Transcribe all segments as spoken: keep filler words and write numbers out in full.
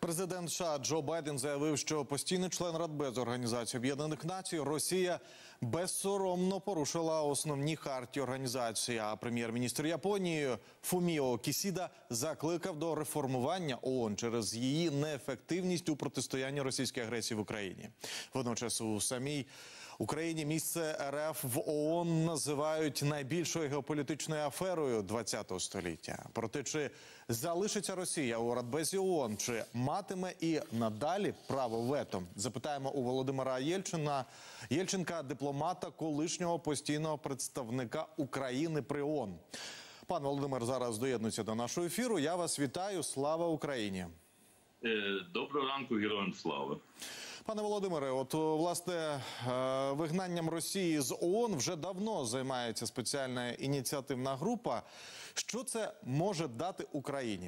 Президент США Джо Байден заявив, що постійний член Радбезу Організації Об'єднаних Націй Росія безсоромно порушила основні хартії організації. А прем'єр-міністр Японії Фуміо Кісіда закликав до реформування ООН через її неефективність у протистоянні російській агресії в Україні. Водночас у самій Україні місце РФ в ООН називають найбільшою геополітичною аферою ХХ століття. Проте, чи залишиться Росія у Радбезі ООН, чи матиме і надалі право вето? Запитаємо у Володимира Єльчина, Єльченка, дипломата, колишнього постійного представника України при ООН. Пан Володимир зараз доєднується до нашого ефіру. Я вас вітаю. Слава Україні! Доброго ранку, героям слави! Пане Володимире, от, власне, вигнанням Росії з ООН вже давно займається спеціальна ініціативна група. Що це може дати Україні?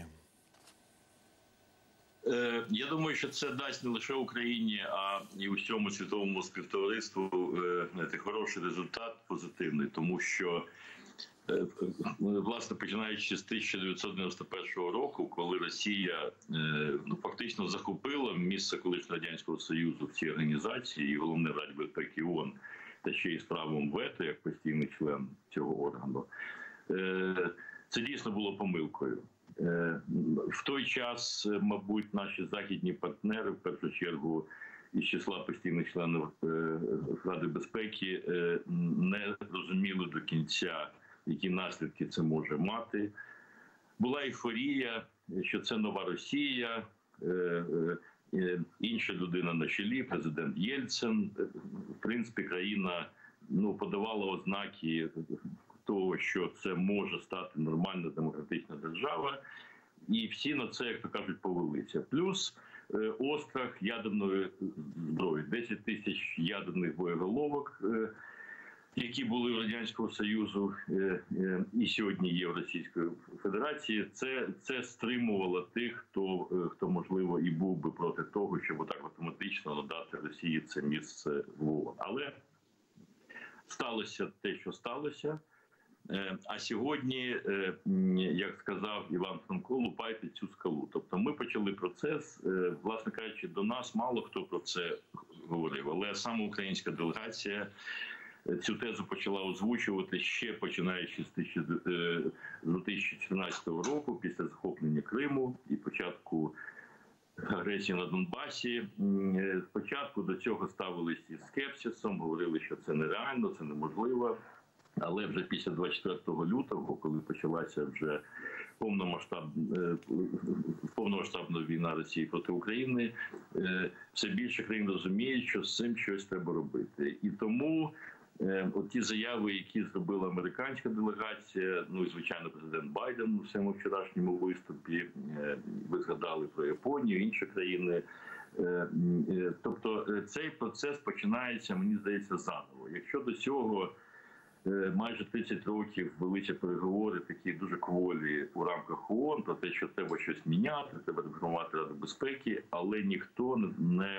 Я думаю, що це дасть не лише Україні, а і усьому світовому співтовариству хороший результат, позитивний, тому що власне, починаючи з тисяча дев'ятсот дев'яносто першого року, коли Росія ну, фактично захопила місце колишнього Радянського Союзу в цій організації, і головне Раді безпеки ООН, та ще й з правом вето, як постійний член цього органу, це дійсно було помилкою. В той час, мабуть, наші західні партнери, в першу чергу, із числа постійних членів Ради безпеки, не розуміли до кінця, які наслідки це може мати. Була ейфорія, що це нова Росія, інша людина на чолі, президент Єльцин. В принципі, країна ну, подавала ознаки того, що це може стати нормальна демократична держава. І всі на це, як то кажуть, повелися. Плюс острах ядерної зброї. десять тисяч ядерних боєголовок, які були у Радянського Союзу і сьогодні є в Російської Федерації, це, це стримувало тих, хто, хто, можливо, і був би проти того, щоб отак автоматично надати Росії це місце в ООН. Але сталося те, що сталося. А сьогодні, як сказав Іван Франко, лупайте цю скалу. Тобто ми почали процес, власне кажучи, до нас мало хто про це говорив, але саме українська делегація цю тезу почала озвучувати ще починаючи з дві тисячі чотирнадцятого року, після захоплення Криму і початку агресії на Донбасі. Спочатку до цього ставилися із скепсисом, говорили, що це нереально, це неможливо. Але вже після двадцять четвертого лютого, коли почалася вже повномасштаб, повномасштабна війна Росії проти України, все більше країн розуміють, що з цим щось треба робити. І тому ті заяви, які зробила американська делегація, ну і, звичайно, президент Байден у своєму вчорашньому виступі, ви згадали про Японію, інші країни. Тобто цей процес починається, мені здається, заново. Якщо до цього майже тридцять років велися переговори, такі дуже кволі у рамках ООН, про те, що треба щось міняти, треба реформувати Раду безпеки, але ніхто не,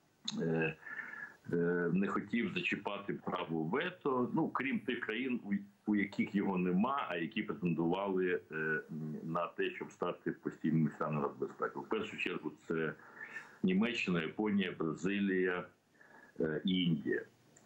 не хотів зачіпати право вето, ну, крім тих країн, у яких його нема, а які претендували на те, щоб стати постійним членом Ради безпеки. В першу чергу це Німеччина, Японія, Бразилія, Індія.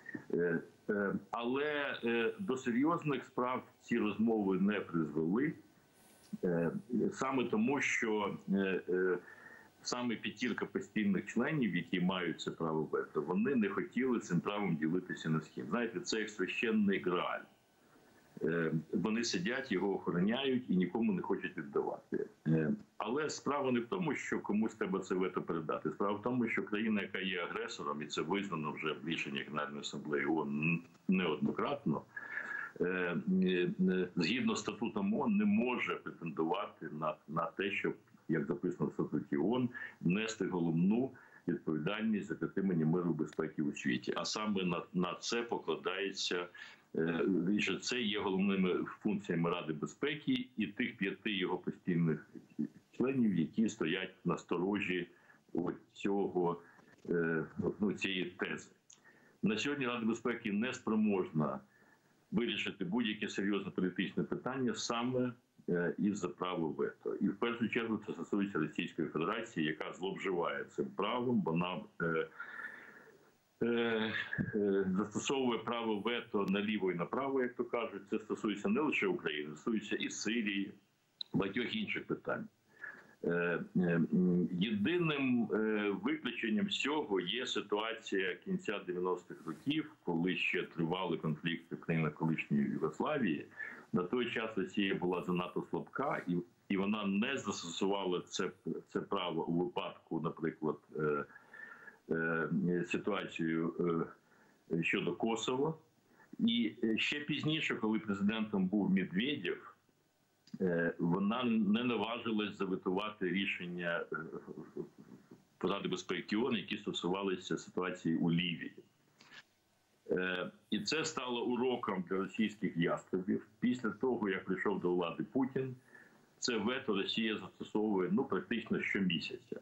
Але до серйозних справ ці розмови не призвели, саме тому, що саме п'ятірка постійних членів, які мають це право вето, вони не хотіли цим правом ділитися ні з ким. Знаєте, це як священний Грааль. Вони сидять, його охороняють і нікому не хочуть віддавати. Але справа не в тому, що комусь треба це вето передати. Справа в тому, що країна, яка є агресором, і це визнано вже в рішенні Генеральної асамблеї ООН неоднократно, згідно статутом ООН не може претендувати на, на те, щоб, як записано в статуті ООН, нести головну відповідальність за підтримання миру і безпеки у світі. А саме на, на це покладається, що це є головними функціями Ради безпеки і тих п'яти його постійних членів, які стоять на сторожі цього, ну, цієї тези. На сьогодні Рада безпеки не спроможна вирішити будь-яке серйозне політичне питання саме із-за права вето. І в першу чергу це стосується Російської Федерації, яка зловживає цим правом. Вона е, е, е, застосовує право вето наліво і направо, як то кажуть. Це стосується не лише України, стосується і Сирії, багатьох інших питань. Єдиним виключенням всього є ситуація кінця дев'яностих років, коли ще тривали конфлікти в країнах колишньої Югославії. На той час Росія була занадто слабка, і, і вона не застосувала це, це право у випадку, наприклад, е, е, ситуацію е, щодо Косово. І ще пізніше, коли президентом був Медведєв, вона не наважилась заветувати рішення Ради безпеки ООН, які стосувалися ситуації у Лівії. І це стало уроком для російських ястребів. Після того, як прийшов до влади Путін, це вето Росія застосовує ну, практично щомісяця.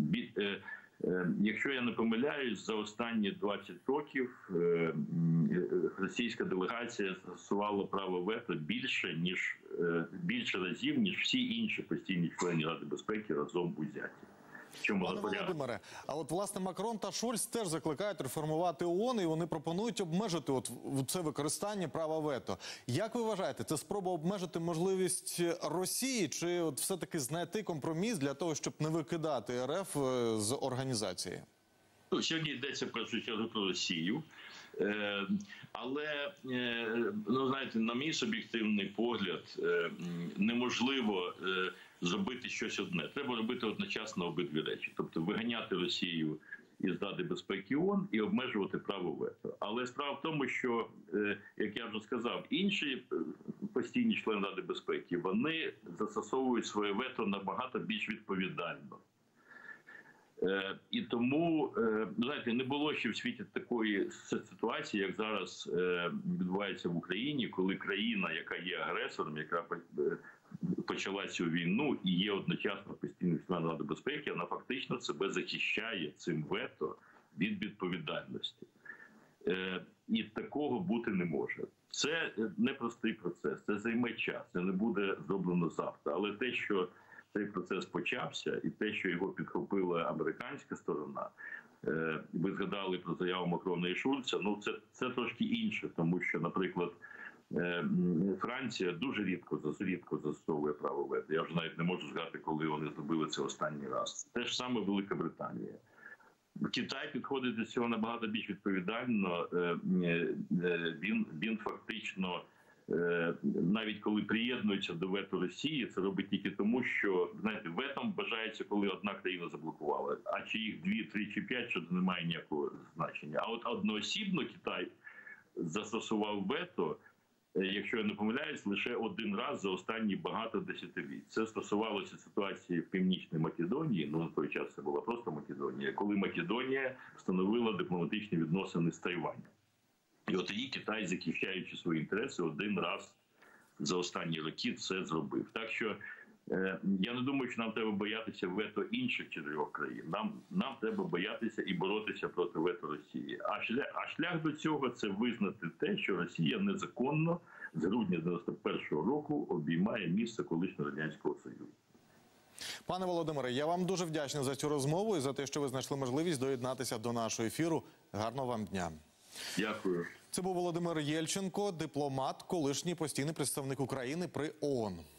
Якщо я не помиляюсь, за останні двадцять років російська делегація застосувала право вето більше, ніж, більше разів, ніж всі інші постійні члени Ради безпеки разом узяті. Чому? Пане Володимире, а от, власне, Макрон та Шольц теж закликають реформувати ООН, і вони пропонують обмежити от це використання права вето. Як ви вважаєте, це спроба обмежити можливість Росії, чи от все-таки знайти компроміс для того, щоб не викидати РФ з організації? Ну, сьогодні йдеться в першу чергу про Росію. Е, але, е, ну, знаєте, на мій суб'єктивний погляд, е, неможливо е, зробити щось одне. Треба робити одночасно обидві речі. Тобто виганяти Росію із Ради безпеки ООН і обмежувати право вето. Але справа в тому, що, е, як я вже сказав, інші постійні члени Ради безпеки, вони застосовують своє вето набагато більш відповідально. Е, і тому, е, знаєте, не було ще в світі такої ситуації, як зараз е, відбувається в Україні, коли країна, яка є агресором, яка почала цю війну і є одночасно постійним членом Ради безпеки, вона фактично себе захищає цим вето від відповідальності. Е, і такого бути не може. Це непростий процес, це займе час, це не буде зроблено завтра. Але те, що цей процес почався, і те, що його підхопила американська сторона, ви згадали про заяву Макрона і Шольца, ну це, це трошки інше, тому що, наприклад, Франція дуже рідко, рідко застосовує право вето. Я вже навіть не можу згадати, коли вони зробили це останній раз. Те ж саме Велика Британія. Китай підходить до цього набагато більш відповідально. Він, він фактично, навіть коли приєднується до вето Росії, це робить тільки тому, що, знаєте, ветом вважається, коли одна країна заблокувала. А чи їх дві, три чи п'ять, що не має ніякого значення. А от одноосібно Китай застосував вето, якщо я не помиляюсь, лише один раз за останні багато десятиліть. Це стосувалося ситуації в Північній Македонії, ну на той час це була просто Македонія, коли Македонія встановила дипломатичні відносини з Тайванем. І от тоді Китай, захищаючи свої інтереси, один раз за останні роки це зробив. Так що е, я не думаю, що нам треба боятися вето інших чотирьох країн. Нам, нам треба боятися і боротися проти вето Росії. А шлях, а шлях до цього – це визнати те, що Росія незаконно з грудня дев'яносто першого року обіймає місце колишнього Радянського Союзу. Пане Володимире, я вам дуже вдячний за цю розмову і за те, що ви знайшли можливість доєднатися до нашого ефіру. Гарного вам дня. Дякую. Це був Володимир Єльченко, дипломат, колишній постійний представник України при ООН.